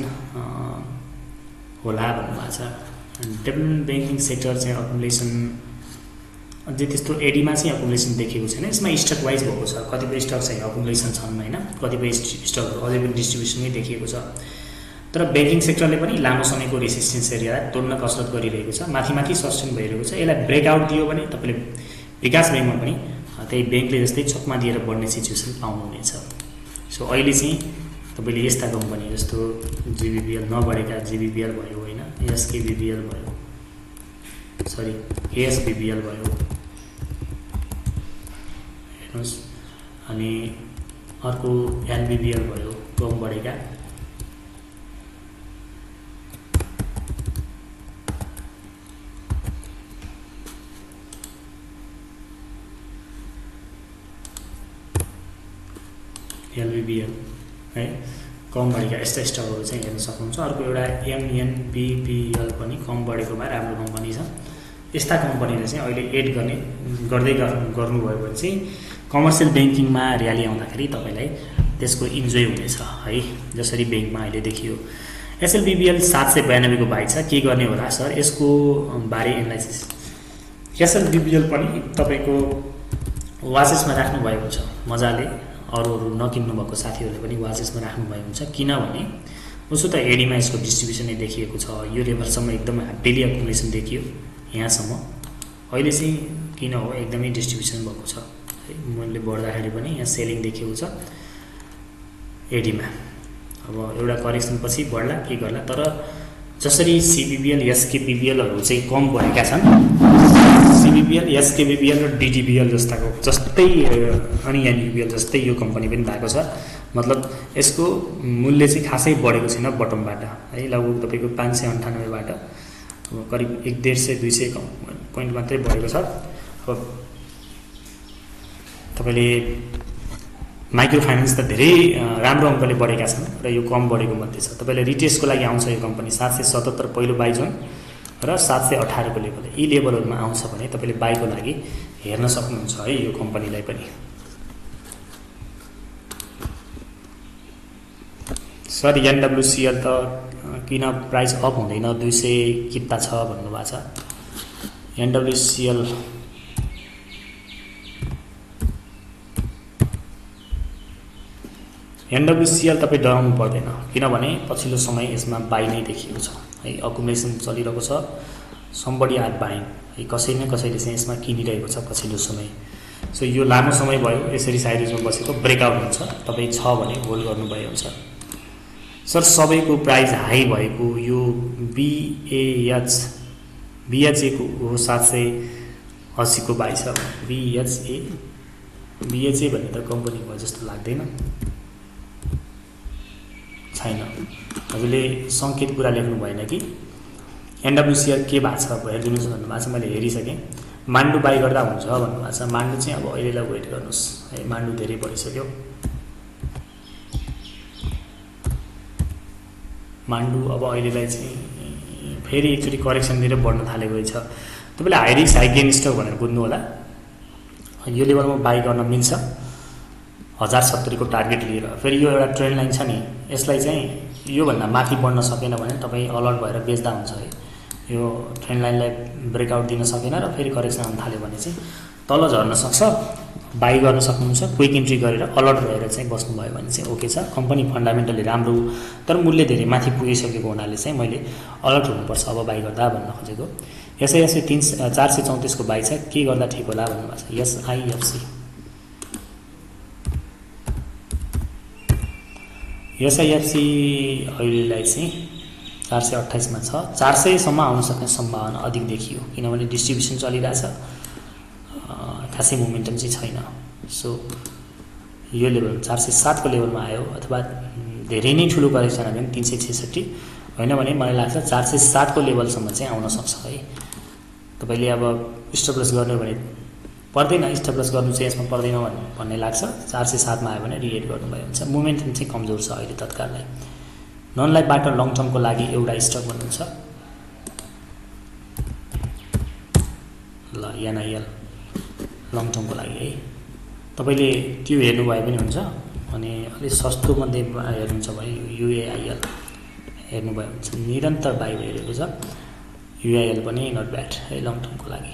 होला भन्नुभएको छ। डेभलपमेन्ट ब्याङ्किङ सेक्टर चाहिँ एकुमुलेसन अझै त्यस्तो एडीमा चाहिँ एकुमुलेसन देखेको छैन। यसमा स्टक वाइज भएको छ, कतिपय स्टक चाहिँ एकुमुलेसन छन् होइन, कतिपय स्टकहरू अझै पनि डिस्ट्रिब्युसनै देखिएको छ। तर ब्याङ्किङ सेक्टरले पनि लामो समयको रेसिस्टेन्स एरिया तोड्न कसरत गरिरहेको छ, माथि माथि सस्टेन भइरहेको छ। यसलाई ब्रेकआउट दियो भने तपाईँले विकास ब्याङ्कमा पनि त्यही ब्याङ्कले जस्तै चकमा दिएर बढ्ने सिचुएसन पाउनुहुनेछ। सो अहिले चाहिँ तपाईँले यस्ता कम्पनी जस्तो जिबिबिएल नबढेका जिबिबिएल भयो होइन, एसकेबिबिएल भयो, सरी एएसबिबिएल भयो हेर्नुहोस्, अनि अर्को एलबिबिएल भयो कम बढेका, एलबिबिएल है कम बढेका यस्ता स्टकहरू चाहिँ हेर्न सक्नुहुन्छ। अर्को एउटा एमएनबिपिएल पनि कम बढेकोमा राम्रो कम्पनी छ। यस्ता कम्पनीले चाहिँ अहिले एड गर्ने गर्दै गर्नुभयो भने चाहिँ कमर्सियल ब्याङ्किङमा र्याली आउँदाखेरि तपाईँलाई त्यसको इन्जोय हुनेछ है, जसरी ब्याङ्कमा अहिले देखियो। एसएलबिबिएल सात सय बयानब्बेको बाई छ, के गर्ने होला सर यसको बारे एनालाइसिस। एसएलबिबिएल पनि तपाईँको वाचेसमा राख्नुभएको हुन्छ मजाले, अरू अरू नकिन्नु भएको साथीहरूले पनि वाचेसमा राख्नुभएको हुन्छ, किनभने उसो त एडीमा यसको डिस्ट्रिब्युसन नै देखिएको छ। यो लेभलसम्म एकदम डेली एकुमुलेसन देखियो यहाँसम्म, अहिले चाहिँ किन हो एकदमै डिस्ट्रिब्युसन भएको छ है। मूल्य बढ्दाखेरि पनि यहाँ सेलिङ देखिएको छ एडीमा। अब एउटा करेक्सन पछि बढ्ला के गर्ला, तर जसरी सिबिबिएल एसकेबिबिएलहरू चाहिँ कम बढेका छन्, सिबिबिएल एसकेबिबिएल र डिडिबिएल जस्ताको जस्तै अनि एनयुबिएल जस्तै यो कम्पनी पनि भएको छ। मतलब यसको मूल्य चाहिँ खासै बढेको छैन बटमबाट है, लगभग तपाईँको पाँच सय अन्ठानब्बेबाट करिब एक डेढ सय दुई सय पोइन्ट मात्रै बढेको छ। अब तपाईँले माइक्रो फाइनेन्स त धेरै राम्रो अङ्कले बढेका छन् र यो कम बढेको मध्ये छ। तपाईँले रिटेस्टको लागि आउँछ यो कम्पनी सात सय सतहत्तर पहिलो बाई जोन र सात सय अठारको लेभल, यी लेभलहरूमा आउँछ भने तपाईँले बाईको लागि हेर्न सक्नुहुन्छ है यो कम्पनीलाई पनि। सर एनडब्लुसिएल त किन प्राइस अप हुँदैन, दुई सय किता छ भन्नुभएको छ। एनडब्लुसिएल एनडब्लुसिएल तपाईँ डराउनु पर्दैन, किनभने पछिल्लो समय यसमा बाई नै देखिएको छ है, अकुमुलेसन चलिरहेको छ, समबडी आर बाइङ है, कसै न कसैले चाहिँ यसमा किनिरहेको छ पछिल्लो समय। सो यो लामो समय भयो यसरी साइडमा बसेको, ब्रेकआउट हुन्छ, तपाईँ छ भने होल्ड गर्नुभयो हुन्छ। सर सबैको प्राइस हाई भएको यो बिएएच बिएचएको हो सात सय अस्सीको बाई छ। बिएचए बिएचए भन्ने त कम्पनी भयो जस्तो लाग्दैन, छैन। हजुरले सङ्केत कुरा लेख्नु भएन कि एनडब्लुसिएल के भएको छ हेरिदिनुहोस् भन्नुभएको छ, मैले हेरिसकेँ। मान्डु बाई गर्दा हुन्छ भन्नुभएको छ। मान्डु चाहिँ अब अहिलेलाई वेट गर्नुहोस् है, मान्डु धेरै बढिसक्यो। मान्डु अब अहिलेलाई चाहिँ फेरि एकचोटि करेक्सन दिएर बढ्न थालेको छ। तपाईँले high risk high gain stock भनेर बुझ्नु होला। यो लेभलमा बाई गर्न मिल्छ हजार सत्तरीको टार्गेट लिएर। फेरि यो एउटा ट्रेन्ड लाइन छ नि, यसलाई चाहिँ योभन्दा माथि बढ्न सकेन भने तपाईँ अलर्ट भएर बेच्दा हुन्छ है। यो ट्रेन्ड लाइनलाई ब्रेकआउट दिन सकेन र फेरि करेक्सन आउन थाल्यो भने चाहिँ तल झर्न सक्छ, बाई गर्न सक्नुहुन्छ। क्विक इन्ट्री गरेर अलर्ट रहेर चाहिँ बस्नुभयो भने चाहिँ ओके छ। कम्पनी फन्डामेन्टली राम्रो, तर मूल्य धेरै माथि पुगिसकेको हुनाले चाहिँ मैले अलर्ट हुनुपर्छ अब बाई गर्दा भन्न खोजेको। यसै यसै तिन चार सय चौतिसको बाई छ, के गर्दा ठिक होला भन्नुभएको छ। एसआइएफसी एसआइएफसी अहिलेलाई चाहिँ चार सय अट्ठाइसमा छ। चार सयसम्म आउन सक्ने सम्भावना अधिक देखियो, किनभने डिस्ट्रिब्युसन चलिरहेछ, खासै मोमेन्टम चाहिँ छैन। सो यो लेभल चार सय सातको लेभलमा आयो, अथवा धेरै नै ठुलो करेक्सन आयो भने तिन सय छैसठी होइन भने मलाई लाग्छ चार सय सातको लेभलसम्म चाहिँ आउन सक्छ है। तपाईँले अब स्टपलस गर्ने भने पर्दैन, स्टपलस गर्नु चाहिँ यसमा पर्दैन भन्ने लाग्छ। चार सय सातमा आयो भने रिएड गर्नुभयो हुन्छ। मोमेन्टम चाहिँ कमजोर छ अहिले तत्काललाई। नन लाइफबाट लङ टर्मको लागि एउटा स्टक भन्नुहुन्छ ल एनआइएल, लङ टर्मको लागि है। तपाईँले त्यो हेर्नुभयो पनि हुन्छ, अनि अलिक सस्तो मध्ये हेर्नुहुन्छ भने युएआइएल हेर्नुभयो हुन्छ। निरन्तर बाई भइरहेको छ युआइएल पनि, नट ब्याड है लङ टर्मको लागि।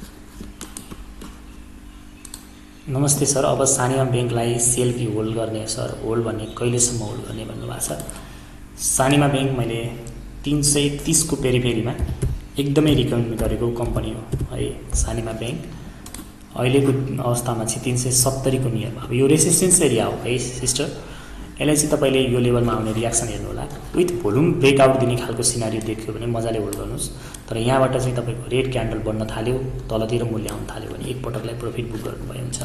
नमस्ते सर, अब सानिमा ब्याङ्कलाई सेल कि होल्ड गर्ने सर? होल्ड भन्ने कहिलेसम्म होल्ड गर्ने भन्नुभएको छ। सानिमा ब्याङ्क मैले तिन सय तिसको पेरिफेरीमा एकदमै रिकमेन्ड गरेको कम्पनी हो है सानिमा ब्याङ्क। अहिलेको अवस्थामा चाहिँ तिन सय सत्तरीको नियम। अब यो रेसिस्टेन्स एरिया हो है सिस्टर, यसलाई चाहिँ तपाईँले यो लेभलमा आउने रियाक्सन हेर्नु होला। विथ भोल्युम ब्रेकआउट दिने खालको सिनारियो देख्यो भने मजाले होल्ड गर्नुहोस्। तर यहाँबाट चाहिँ तपाईँको रेड क्यान्डल बन्न थाल्यो, तलतिर मूल्य आउन थाल्यो भने एकपटकलाई प्रफिट बुक गर्नुभयो हुन्छ।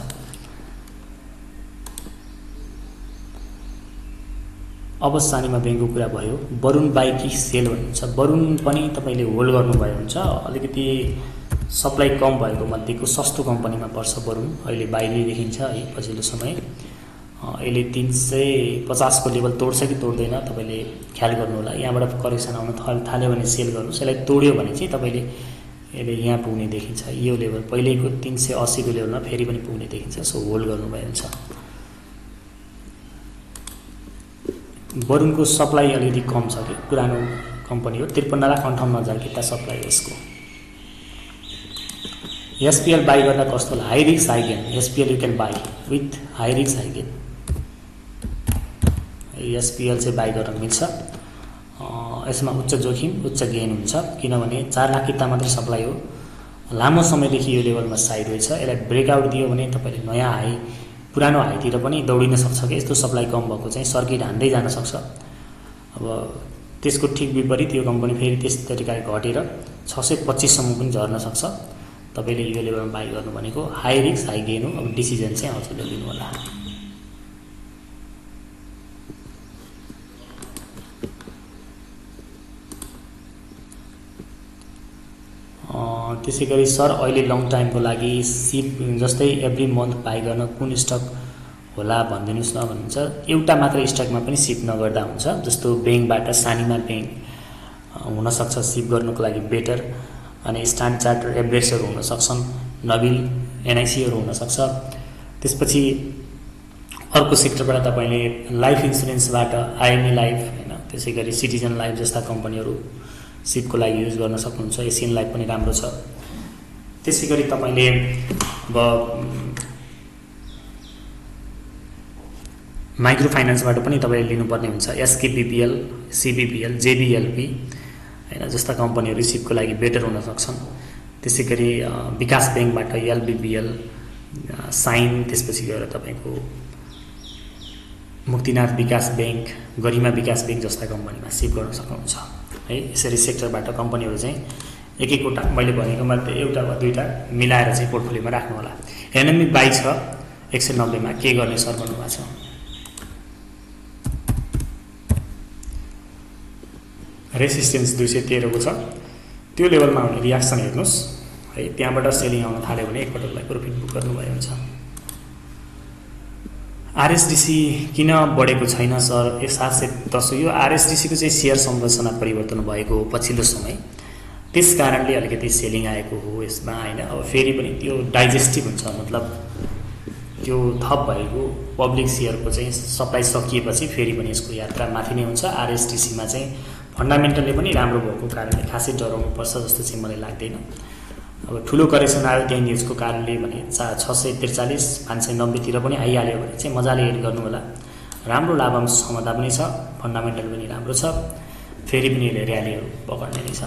अब सानिमा ब्याङ्कको कुरा भयो। बरुण बाई कि सेल भन्नुहुन्छ। बरुण पनि तपाईँले होल्ड गर्नुभयो हुन्छ। अलिकति सप्लाई कम भएको मध्येको सस्तो कम्पनीमा पर्छ बरुण, अहिले बाई नै देखिन्छ है पछिल्लो समय। यसले तीन सय पचास को लेभल तोड्छ कि तोड्दैन तपाईँले ख्याल गर्नु होला। यहाँबाट करेक्सन आउन थाल्यो भने सेल गर्नुहोस्। यसलाई तोड्यो भने चाहिँ तपाईँले यसले यहाँ पुग्ने देखिन्छ। यो लेभल पहिलेको तीन सय अस्सी को लेभलमा फेरि पनि पुग्ने देखिन्छ। सो होल्ड गर्नुभयो हुन्छ। वरुणको सप्लाई अलिकति कम छ कि पुरानो कम्पनी हो। त्रिपन्न लाख अन्ठाउन्न हजार किता सप्लाई यसको। एसपीएल बाई गर्दा कस्तो होला? High risk high gain. SPL you can buy with high risk high gain. SPL चाहिँ बाई गर्न मिल्छ। यसमा उच्च जोखिम उच्च गेन हुन्छ किनभने चार लाख किता मात्रै सप्लाई हो। लामो समयदेखि यो लेभलमा साइड रहेछ। यसलाई ब्रेकआउट दियो भने तपाईँले नयाँ हाई पुरानो हाईतिर पनि दौडिन सक्छ कि यस्तो सप्लाई कम भएको चाहिँ सर्किट हान्दै जान सक्छ। अब त्यसको ठिक विपरीत यो कम्पनी फेरि त्यस तरिकाले घटेर छ सय पच्चिससम्म पनि झर्न सक्छ। तपाईँले यो लेभलमा बाई गर्नु भनेको हाई रिस्क हाई गेन हो। अब डिसिजन चाहिँ हजुरले लिनु होला। त्यसै गरी सर अहिले लङ टाइमको लागि सिप जस्तै एभ्री मन्थ बाई गर्न कुन स्टक होला भनिदिनुहोस् न भन्नुहुन्छ। एउटा मात्र स्टकमा पनि सिप नगर्दा हुन्छ। जस्तो ब्याङ्कबाट सानीमा ब्याङ्क हुनसक्छ सिप गर्नुको लागि बेटर। अनि स्ट्यान्डर्ड चार्टर एभरेजहरू हुन सक्छन्। नबिल एनआइसीहरू हुनसक्छ। त्यसपछि अर्को सेक्टरबाट तपाईँले लाइफ इन्सुरेन्सबाट आइएमई लाइफ होइन त्यसै गरी सिटिजन लाइफ जस्ता कम्पनीहरू सिपको लागि युज गर्न सक्नुहुन्छ। एसियन लाइफ पनि राम्रो छ। त्यसै गरी तपाईँले अब माइक्रो फाइनेन्सबाट पनि तपाईँले लिनुपर्ने हुन्छ। एसकेबिपिएल सिबिपिएल जेबिएलपी होइन जस्ता कम्पनीहरू सिपको लागि बेटर हुन सक्छन्। त्यसै गरी विकास ब्याङ्कबाट एलबिबिएल साइन त्यसपछि गएर तपाईँको मुक्तिनाथ विकास ब्याङ्क गरिमा विकास ब्याङ्क जस्ता कम्पनीमा सिप गर्न सक्नुहुन्छ है। यसरी सेक्टरबाट कम्पनीहरू चाहिँ एक एकवटा मैले भनेको मात्रै एउटा वा दुईवटा मिलाएर चाहिँ पोर्टफोलियोमा राख्नु होला। एनएमई बाई छ एक सय नब्बेमा के गर्ने सर भन्नुभएको छ। रेसिस्टेन्स दुई सय तेह्रको छ। त्यो लेभलमा आउने रियाक्सन हेर्नुहोस् है। त्यहाँबाट सेलिङ आउन थाल्यो भने एकपटकलाई प्रफिट बुक गर्नुभयो हुन्छ। आरएसडिसी किन बढेको छैन सर? एक सात सय दस यो आरएसडिसीको चाहिँ सेयर संरचना परिवर्तन भएको हो पछिल्लो समय। त्यस कारणले अलिकति सेलिङ आएको हो यसमा होइन। अब फेरि पनि त्यो डाइजेस्टिभ हुन्छ मतलब त्यो थप भएको पब्लिक सेयरको चाहिँ सप्लाई सकिएपछि फेरि पनि यसको यात्रा माथि नै हुन्छ। आरएसडिसीमा चाहिँ फन्डामेन्टलले पनि राम्रो भएको कारणले खासै डराउनु पर्छ जस्तो चाहिँ मलाई लाग्दैन। अब ठुलो करेक्सन आयो त्यही न्युजको कारणले भने चा छ सय त्रिचालिस पाँच सय नब्बेतिर पनि आइहाल्यो भने चाहिँ मजाले एड गर्नु होला। राम्रो लाभांश क्षमता पनि छ। फन्डामेन्टल पनि राम्रो छ। फेरि पनि यसले र्यालीहरू पकड्ने नै छ।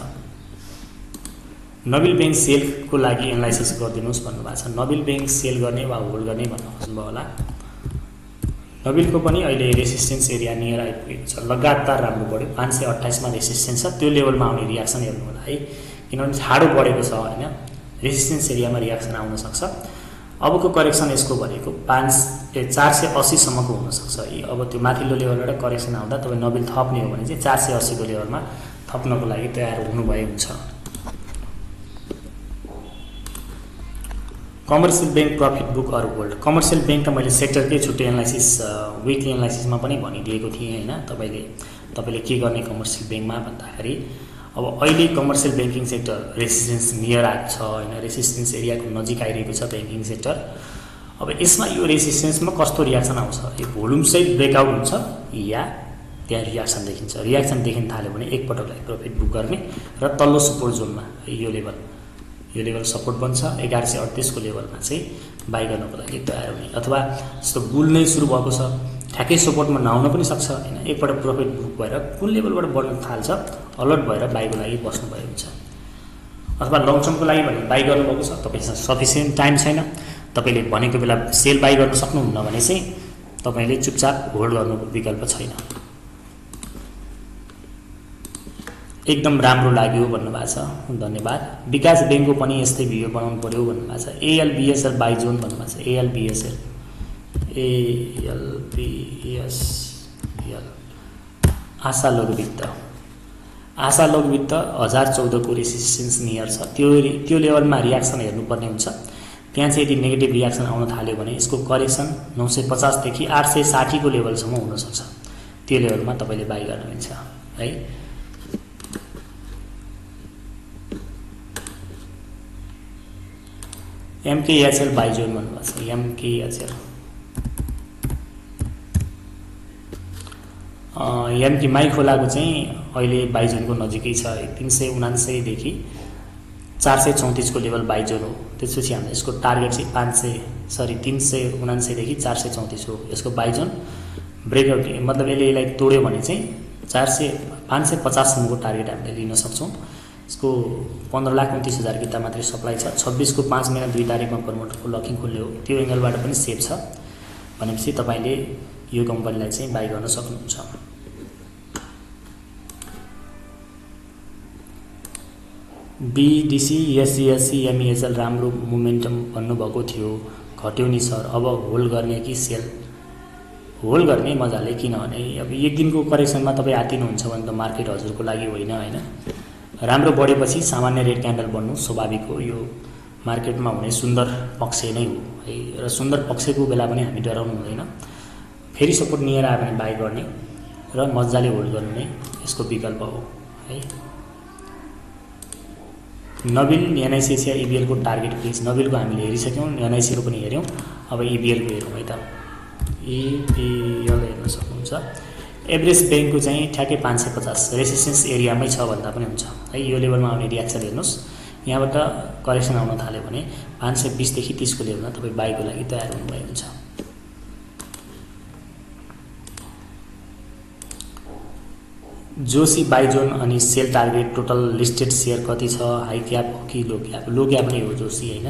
नबिल ब्याङ्क सेलको लागि एनालाइसिस गरिदिनुहोस् भन्नुभएको छ। नबिल ब्याङ्क सेल गर्ने वा होल्ड गर्ने भन्न खोज्नुभयो होला। नबिलको पनि अहिले रेसिस्टेन्स एरिया नियर आइपुगेको छ। लगातार राम्रो बढ्यो। पाँच सय अट्ठाइसमा रेसिस्टेन्स छ। त्यो लेभलमा आउने रियाक्सन हेर्नु होला है किनभने छाडो बढेको छ होइन। रेसिस्टेन्स एरियामा रियाक्सन आउन सक्छ। अबको करेक्सन यसको भनेको पाँच ए चार सय अस्सीसम्मको हुनसक्छ। अब त्यो माथिल्लो लेभलबाट करेक्सन आउँदा तपाईँ नबिल थप्ने हो भने चाहिँ चार सय अस्सीको लेभलमा थप्नको लागि तयार हुनुभयो हुन्छ। कमर्सियल ब्याङ्क प्रफिट बुक अरू होल्ड। कमर्सियल ब्याङ्क त मैले सेक्टरकै छुट्टै एनालाइसिस विकली एनालाइसिसमा पनि भनिदिएको थिएँ होइन। तपाईँले तपाईँले के गर्ने कमर्सियल ब्याङ्कमा भन्दाखेरि अब अहिले commercial banking sector resistance near आएको छ होइन। रेसिस्टेन्स एरियाको नजिक आइरहेको छ ब्याङ्किङ सेक्टर। अब यसमा यो रेसिस्टेन्समा कस्तो रियाक्सन आउँछ? यो भोल्युम सहित ब्रेकआउट हुन्छ या त्यहाँ रियाक्सन देखिन्छ। रियाक्सन देखिन थाल्यो भने एकपटकलाई प्रफिट बुक गर्ने र तल्लो सपोर्ट जोनमा यो लेभल यो लेभल सपोर्ट बन्छ। एघार सय अडतिसको लेभलमा चाहिँ बाई गर्नको लागि तयार हुने अथवा जस्तो बुल नै सुरु भएको छ ठ्याक्कै सपोर्टमा नआउन पनि सक्छ होइन। एकपटक प्रफिट बुक भएर कुन लेभलबाट बढ्न थाल्छ अलर्ट भएर बाईको लागि बस्नुभयो हुन्छ। अथवा लङ टर्मको लागि भने बाई गर्नुभएको छ तपाईँसँग सफिसियन्ट टाइम छैन तपाईँले भनेको बेला सेल बाई गर्न सक्नुहुन्न भने चाहिँ तपाईँले चुपचाप होल्ड गर्नुको विकल्प छैन। एकदम राम्रो लाग्यो भन्नुभएको छ धन्यवाद। विकास ब्याङ्कको पनि यस्तै भिडियो बनाउनु पर्यो भन्नुभएको छ। एएलबिएसएल बाई जोन भन्नुभएको छ। एएलबिएसएल एएलबिएसएल आशा लघु वित्त आशा लघु वित्त हजार चौधको रेसिस्टेन्स नियर छ। त्यो त्यो लेभलमा रियाक्सन हेर्नुपर्ने हुन्छ। त्यहाँ चाहिँ यदि नेगेटिभ रियाक्सन आउन थाल्यो भने यसको करेक्सन नौ सय पचास देखि आठ सय साठी को लेभलसम्म हुन सक्छ। त्यो लेभलमा तपाईले बाई गर्न मिल्छ है। एमकेएचएल बाई जोन भन्नुभएको छ। एमकेएचएल एमके माई खोलाको चाहिँ अहिले बाई जोनको नजिकै छ। तीन सय उनान्सय देखि चार सय चौतिस को लेभल बाई जोन हो। त्यसपछि हाम्रो यसको टार्गेट चाहिँ पाँच सय सरी तीन सय उनान्सय देखि चार सय चौतिस हो। यसको बाई जोन ब्रेकआउट मतलब यसले यसलाई तोड्यो भने चाहिँ चार सय पाँच सय पचाससम्मको टार्गेट हामीले लिन सक्छौँ। यसको पन्ध्र लाख उन्तिस हजार किता मात्रै सप्लाई छ। छब्बिस को पाँच महिना दुई तारिकमा प्रमोटरको लकिङ खुल्ने हो। त्यो एङ्गलबाट पनि सेफ छ भनेपछि तपाईँले यो कम्पनीलाई चाहिँ बाई गर्न सक्नुहुन्छ। बीडीसी एससीएससी एमईएचएल राम्रो मोमेन्टम भन्नुभएको थियो, घट्यो नि सर, अब होल्ड गर्ने कि सेल? होल्ड गर्ने मजाले, किनभने अब एक दिनको करेक्सनमा तपाईँ आतिनुहुन्छ भने त मार्केट हजुरको लागि होइन होइन। राम्रो बढेपछि सामान्य रेड क्यान्डल बन्नु स्वाभाविक हो। यो मार्केटमा हुने सुन्दर पक्ष नै हो है। र सुन्दर पक्षको बेला पनि हामी डराउनु हुँदैन। फेरि सपोर्ट लिएर आयो भने बाई गर्ने र मजाले होल्ड गर्नु नै यसको विकल्प हो है। नबिल एनआइसिसिआई इबिएलको टार्गेट प्लिज। नबिलको हामीले हेरिसक्यौँ, एनआइसीको पनि हेऱ्यौँ। अब इबिएलको हेरौँ है त। इबिएल हेर्न सक्नुहुन्छ। एभरेज ब्याङ्कको चाहिँ ठ्याक्कै पाँच सय पचास रेसिस्टेन्स एरियामै छ भन्दा पनि हुन्छ है। यो लेभलमा आउने रियाक्सन हेर्नुहोस्। यहाँबाट करेक्सन आउन थाल्यो भने पाँच सय बिसदेखि तिसको लेभलमा तपाईँ बाईको लागि तयार हुनुभएको हुन्छ। जोशी बाई जोन अनि sell target total listed share कति छ? हाई क्याप हो कि लो क्याप? लो क्याप नै हो जोशी होइन।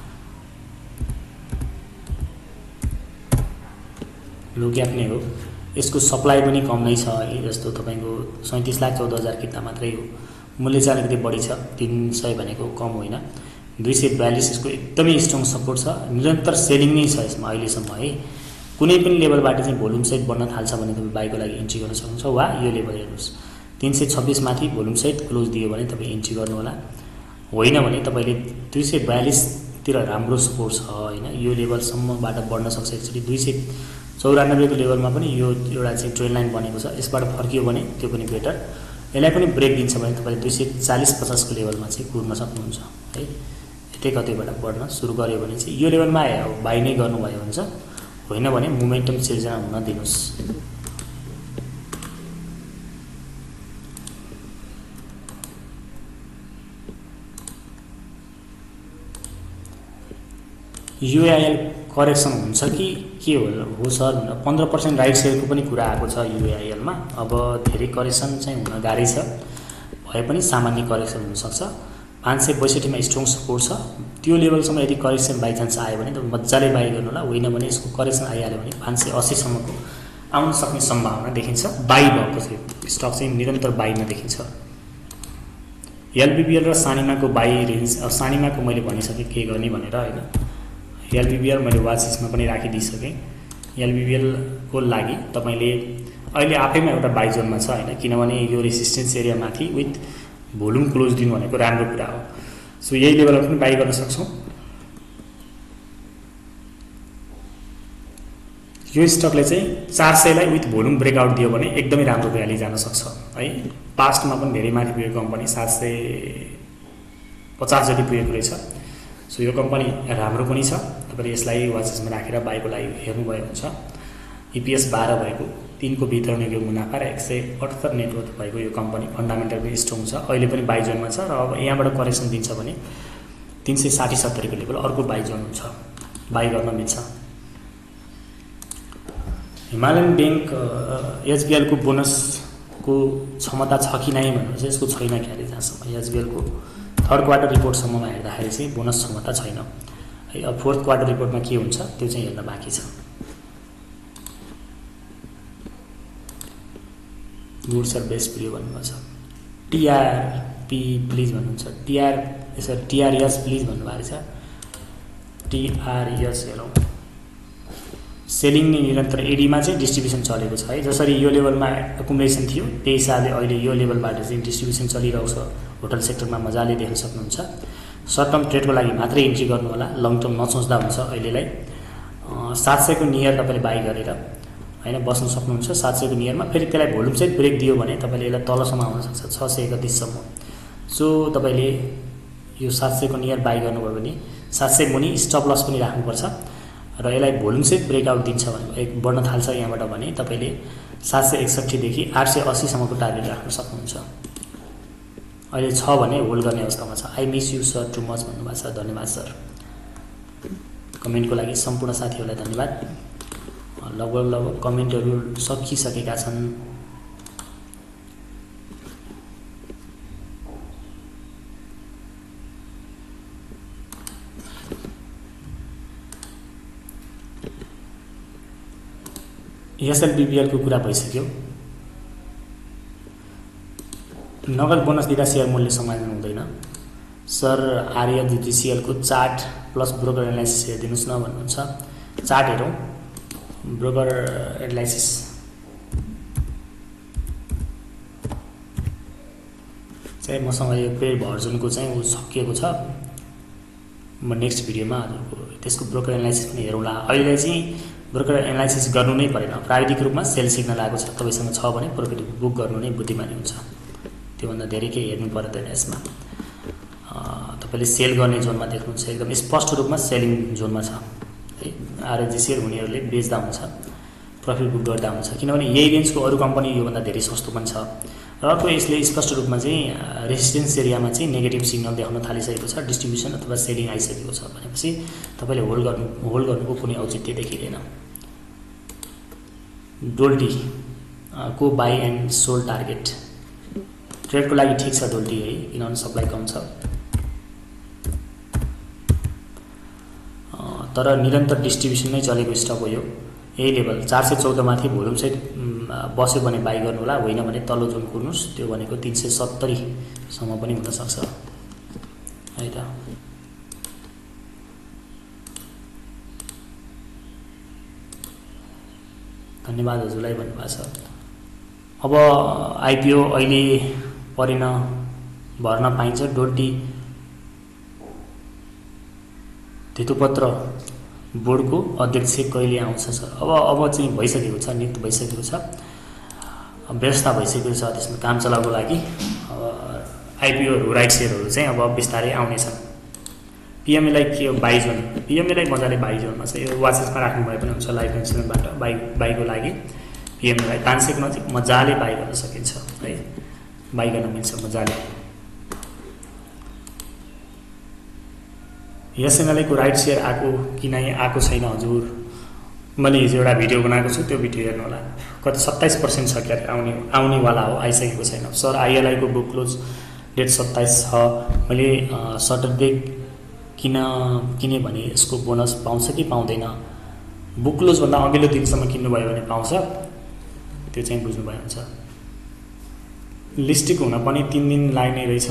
लो क्याप नै हो। यसको सप्लाई पनि कम नै छ है। जस्तो तपाईँको सैँतिस लाख चौध हजार किता मात्रै हो। मूल्य चाहिँ अलिकति बढी छ, तीन सय भनेको कम होइन। दुई सय बयालिस यसको एकदमै स्ट्रङ सपोर्ट छ। निरन्तर सेलिङ नै छ यसमा अहिलेसम्म है। कुनै पनि लेभलबाट चाहिँ भोल्युम सहित बढ्न थाल्छ भने तपाईँ बाईको लागि एन्ट्री गर्न सक्नुहुन्छ। वा यो लेभल हेर्नुहोस्, तीन सय छब्बिस माथि भोल्युम सहित क्लोज दियो भने तपाईँ एन्ट्री गर्नु होला। होइन भने तपाईँले दुई सय बयालिसतिर राम्रो सपोर्ट छ होइन। यो लेभलसम्मबाट बढ्न सक्छ। एक्चुअली दुई सय चौरानब्बेको लेभलमा पनि यो एउटा चाहिँ ट्रेन लाइन बनेको छ। यसबाट फर्कियो भने त्यो पनि बेटर। यसलाई पनि ब्रेक दिन्छ भने तपाईँले दुई सय चालिस पचासको लेभलमा चाहिँ कुर्न सक्नुहुन्छ है। यतै कतैबाट बढ्न सुरु गर्यो भने चाहिँ यो लेभलमा आयो बाई नै गर्नुभयो हुन्छ। होइन भने मोमेन्टम सिर्जना हुन दिनुहोस्। युएआइएल करेक्सन हुन्छ कि के हो हो सर? पन्ध्र पर्सेन्ट राइट सेयरको पनि कुरा आएको छ युएआइएलमा। अब धेरै करेक्सन चाहिँ हुन गाह्रै छ, भए पनि सामान्य करेक्सन हुनसक्छ। पाँच सय बैसठीमा स्ट्रङ सपोर्ट छ। त्यो लेभलसम्म यदि करेक्सन बाइचान्स आयो भने त मजाले बाई गर्नु होला। होइन भने यसको करेक्सन आइहाल्यो भने पाँच सय अस्सीसम्मको आउन सक्ने सम्भावना देखिन्छ। बाई भएको चाहिँ स्टक चाहिँ निरन्तर बाईमा देखिन्छ। एलबिबिएल र सानिमाको बाई रेन्ज, अब सानिमाको मैले भनिसकेँ के गर्ने भनेर होइन। एलबिबिएल मैले वाच लिस्टमा पनि राखिदिइसकेँ। एलबिबिएलको लागि तपाईँले अहिले आफैमा एउटा बाई जोनमा छ होइन, किनभने यो रेसिस्टेन्स एरियामाथि विथ भोल्युम क्लोज दिनु भनेको राम्रो कुरा हो। सो यही लेभलमा पनि बाई गर्न सक्छौँ। यो स्टकले चाहिँ चार सयलाई विथ भोल्युम ब्रेकआउट दियो भने एकदमै राम्रो भ्याली जान सक्छ है। पास्टमा पनि धेरै माथि पुगेको कम्पनी सात सय पचास जति पुगेको रहेछ। सो यो कम्पनी राम्रो पनि छ। तपाईँले यसलाई वाचेसमा राखेर बाईको लागि हेर्नुभयो हुन्छ। इपिएस बाह्र भएको, तिनको भित्र यो मुनाफा र एक सय अठहत्तर नेटवर्क भएको यो कम्पनी फन्डामेन्टल पनि स्ट्रङ छ। अहिले पनि बाई जोनमा छ र अब यहाँबाट करेक्सन दिन्छ भने तीन सय साठी सत्तरीको लेभल अर्को बाई जोन हुन्छ, बाई गर्न मिल्छ। हिमालयन ब्याङ्क एचबिएलको बोनसको क्षमता छ कि नै भनेपछि यसको छैन क्यारे। जहाँसम्म एचबिएलको थर्ड क्वार्टर रिपोर्टसम्ममा हेर्दाखेरि चाहिँ बोनस क्षमता छैन है। अब फोर्थ क्वार्टर रिपोर्टमा के हुन्छ त्यो चाहिँ हेर्न बाँकी छ। गुड सर बेस्ट प्रियो भन्नुभएको छ। टिआरपी प्लिज भन्नुहुन्छ। टिआर यसरी टिआरएस प्लिज भन्नुभएको छ। टिआरएस हेरौँ। सेलिङ नै निरन्तर एडीमा चाहिँ डिस्ट्रिब्युसन चलेको छ है। जसरी यो लेभलमा एकुमुलेसन थियो त्यही हिसाबले अहिले यो लेभलबाट चाहिँ डिस्ट्रिब्युसन चलिरहेको छ। होटल सेक्टरमा मजाले देख्न सक्नुहुन्छ। सर्ट टर्म ट्रेडको लागि मात्रै इन्ट्री गर्नु होला, लङ टर्म नसोच्दा हुन्छ। अहिलेलाई सात सयको नियर तपाईँले बाई गरेर हैन बस्न सक्नुहुन्छ। सात सयको नियरमा फेरि त्यसलाई भोल्युम चाहिँ ब्रेक दियो भने तपाईँले यसलाई तलसम्म आउन सक्छ छ सय एकतिससम्म। सो तपाईँले यो सात सयको नियर बाई गर्नुभयो भने सात सय मुनि स्टप लस पनि राख्नुपर्छ र यसलाई भोल्युम चाहिँ ब्रेकआउट दिन्छ भने एक बढ्न थाल्छ यहाँबाट भने तपाईँले सात सय एकसट्ठीदेखि आठ सय अस्सीसम्मको टार्गेट राख्न सक्नुहुन्छ। अहिले छ भने होल्ड गर्ने अवस्थामा छ। I miss you sir too much भन्नुभएको छ, धन्यवाद सर। कमेन्टको लागि सम्पूर्ण साथीहरूलाई धन्यवाद। लगभग लगभग कमेन्टहरू सकिसकेका छन्। एसएलबिबिएलको कुरा भइसक्यो। नगद बोनस दिँदा सेयर मूल्य समायोजन हुँदैन सर। आर्य जिजिसिएलको चार्ट प्लस ब्रोकर एनालाइसिस हेरिदिनुहोस् न भन्नुहुन्छ। चार्ट हेरौँ, ब्रोकर एनालाइसिस चाहिँ मसँग यो पेड भर्जनको चाहिँ उ सकिएको छ। म नेक्स्ट भिडियोमा हजुरको त्यसको ब्रोकर एनालाइसिस पनि हेरौँला। अहिले चाहिँ ब्रोकर एनालाइसिस गर्नु नै परेन। प्राविधिक रूपमा सेल सिग्नल आएको छ, तपाईँसँग छ भने प्रॉफिट बुक गर्नु नै बुद्धिमानी हुन्छ। त्योभन्दा धेरै केही हेर्नु पर्दैन यसमा। तपाईँले सेल गर्ने जोनमा देख्नुहुन्छ, एकदम स्पष्ट रूपमा सेलिङ जोनमा छ है। आरएचजिसिएल हुनेहरूले बेच्दा हुन्छ, प्रॉफिट बुक गर्दा हुन्छ, किनभने यही रेन्जको अरू कम्पनी योभन्दा धेरै सस्तो पनि छ। र अर्को यसले स्पष्ट रूपमा चाहिँ रेजिस्टेन्स एरियामा चाहिँ नेगेटिभ सिग्नल देखाउन थालिसकेको छ, डिस्ट्रिब्युसन अथवा सेलिङ आइसकेको छ भनेपछि तपाईँले होल्ड गर्नु होल्ड गर्नुको कुनै औचित्य देखिँदैन। डोल्टी को बाई एन्ड सोल टार्गेट ट्रेडको लागि ठिक छ डोल्टी है, किनभने सप्लाई कम छ। तर निरन्तर डिस्ट्रिब्युसन नै चलेको स्टक हो यो। यही लेभल चार सय चौध माथि भोल्युम चाहिँ बस्यो भने बाई गर्नु होला, होइन भने तल्लो जोन कुर्नुहोस्। त्यो भनेको तिन सय सत्तरीसम्म पनि हुनसक्छ है त। धन्यवाद हजुरलाई भन्नुभएको छ। अब आइपिओ अहिले परेन, भर्न पाइन्छ। डोल्टी धितोपत्र बोर्डको अध्यक्ष कहिले आउँछ सर? अब अब चाहिँ भइसकेको छ, नियुक्त भइसकेको छ, व्यवस्था भइसकेको छ त्यसमा काम चलाउको लागि। अब आइपिओहरू राइट सेयरहरू चाहिँ अब बिस्तारै आउनेछन्। पिएमएलाई के बाई जोन, पिएमएलाई मजाले बाई जोनमा छ। यो वाचेसमा राख्नु भए पनि हुन्छ लाइफ इन्सुरेन्सबाट बाई बाईको लागि। पिएमएलाई तानसेक नजिक मजाले बाई गर्न सकिन्छ है, बाई गर्न मिल्छ मजाले। एसएनएलको राइट सेयर आएको कि नै आएको छैन हजुर? मैले हिजो एउटा भिडियो बनाएको छु, त्यो भिडियो हेर्नु होला। कति सत्ताइस पर्सेन्ट छ क्या आउने आउनेवाला हो, आइसकेको छैन सर। आइएलआईको बुक क्लोज डेट सत्ताइस छ। मैले सटरडे किन किने भने यसको बोनस पाउँछ कि पाउँदैन? बुक क्लोजभन्दा अघिल्लो दिनसम्म किन्नुभयो भने पाउँछ, त्यो चाहिँ बुझ्नुभयो हुन्छ। लिस्टिङ हुन पनि तिन दिन लाग्ने रहेछ।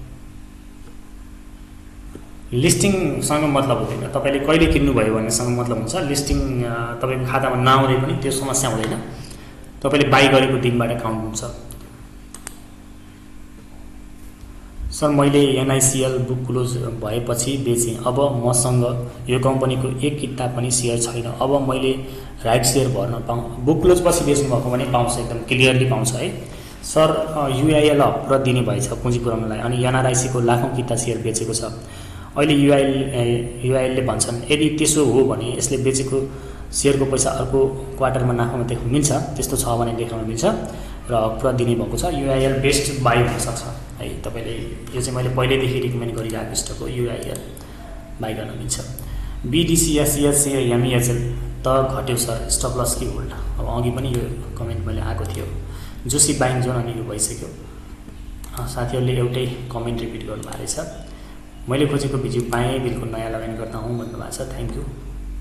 लिस्टिङसँग मतलब हुँदैन, तपाईँले कहिले किन्नुभयो भन्नेसँग मतलब हुन्छ। लिस्टिङ तपाईँको खातामा नआउँदै पनि त्यो समस्या हुँदैन, तपाईँले बाई गरेको दिनबाट काउन्ट हुन्छ। सर मैले एनआइसिएल बुक क्लोज भएपछि बेचेँ, अब मसँग यो कम्पनीको एक किता पनि सेयर छैन। अब मैले राइट सेयर भर्न पाउँ? बुक क्लोज पछि बेच्नु भएको भने पाउँछ, एकदम क्लियरली पाउँछ है सर। युआइएल हप्र दिने भएछ पुँजी पुऱ्याउनलाई, अनि एनआरआइसीको लाखौँ किता सेयर बेचेको छ। अहिले युआइएल युआइएलले भन्छन् यदि त्यसो हो भने यसले बेचेको सेयरको पैसा अर्को क्वार्टरमा नाफामा देख्न मिल्छ, त्यस्तो छ भने देखाउन मिल्छ र हप्र दिने भएको छ। युआइएल बेस्ट बाई हुनसक्छ है। तपाईँले यो चाहिँ मैले पहिल्यैदेखि रिकमेन्ड गरिरहेको स्टक हो, युआइएल बाई गर्न मिल्छ। बिडिसिएसएस एमइएचएल त घट्यो सर, स्टप लस कि होल्ड? अब अघि पनि यो कमेन्ट मैले आएको थियो। जोसी बाइङ जोन अनि यो भइसक्यो। साथीहरूले एउटै कमेन्ट रिपिट गर्नुभएको रहेछ। मैले खोजेको भिडियो पाएँ, बिल्कुल नयाँ लगानी गर्दा हुँ भन्नुभएको छ। Thank you,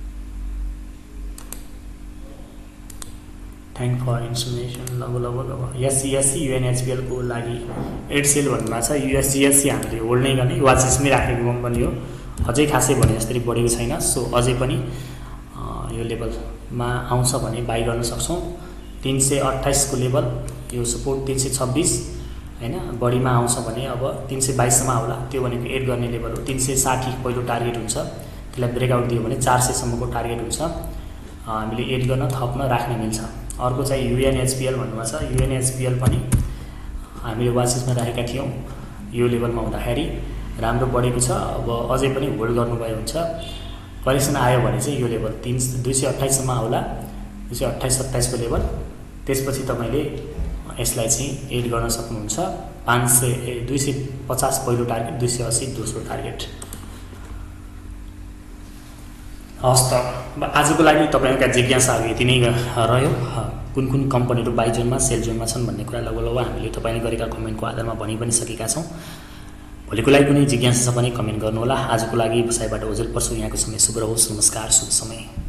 thank for information. लगभग लगभग अब एससिएससी युएनएचपिएलको लागि एडसेल भन्नुभएको छ। युएससिएससी हामीले होल्ड नै गर्ने, वाचेसमै राखेको कम्पनी हो। अझै खासै भने जस्तै बढेको छैन। सो अझै पनि यो लेभलमा आउँछ भने बाई गर्न सक्छौँ। तिन सय अट्ठाइसको लेभल, यो सपोर्ट तिन सय छब्बिस हैन बढीमा आउँछ भने अब तीन सय बाइस सम्म आउला त्यो भनेको एड गर्ने लेभल हो तीन सय साठी पहिलो टार्गेट हुन्छ त्यसलाई ब्रेकआउट दियो भने चार सय सम्मको टार्गेट हुन्छ हामीले एड गर्न थप्न राख्न मिल्छ अर्को चाहिँ युएनएचपिएल भन्नुमा छ युएनएचपिएल पनि हामीले वाचलिस्टमा राखेका थियौं यो लेभलमा हुँदाखेरि राम्रो बढेको छ अब अझै पनि होल्ड गर्नुभयो हुन्छ करेक्सन आयो भने चाहिँ यो लेभल तीन दुई सय अट्ठाइस सम्म आउला दुई सय अट्ठाइस सत्ताइस को लेभल त्यसपछि तपाईले यसलाई चाहिँ एड गर्न सक्नुहुन्छ पाँच सय दुई सय पचास पहिलो टार्गेट दुई सय अस्सी दोस्रो टार्गेट हस् त आजको लागि तपाईहरुका जिज्ञासाहरु यति नै रह्यो कुन कुन कम्पनीहरु बाइ जोनमा सेल जोनमा छन् भन्ने कुरा लगभग हामीले तपाईले गरेका कमेन्टको आधारमा भनि पनि सकेका छौं भोलिको लागि कुनै जिज्ञासा छ भने कमेन्ट गर्नु होला आजको लागि बसाइबाट ओजेल पर्छु यहाँको समय शुभ रहोस् नमस्कार शुभ समय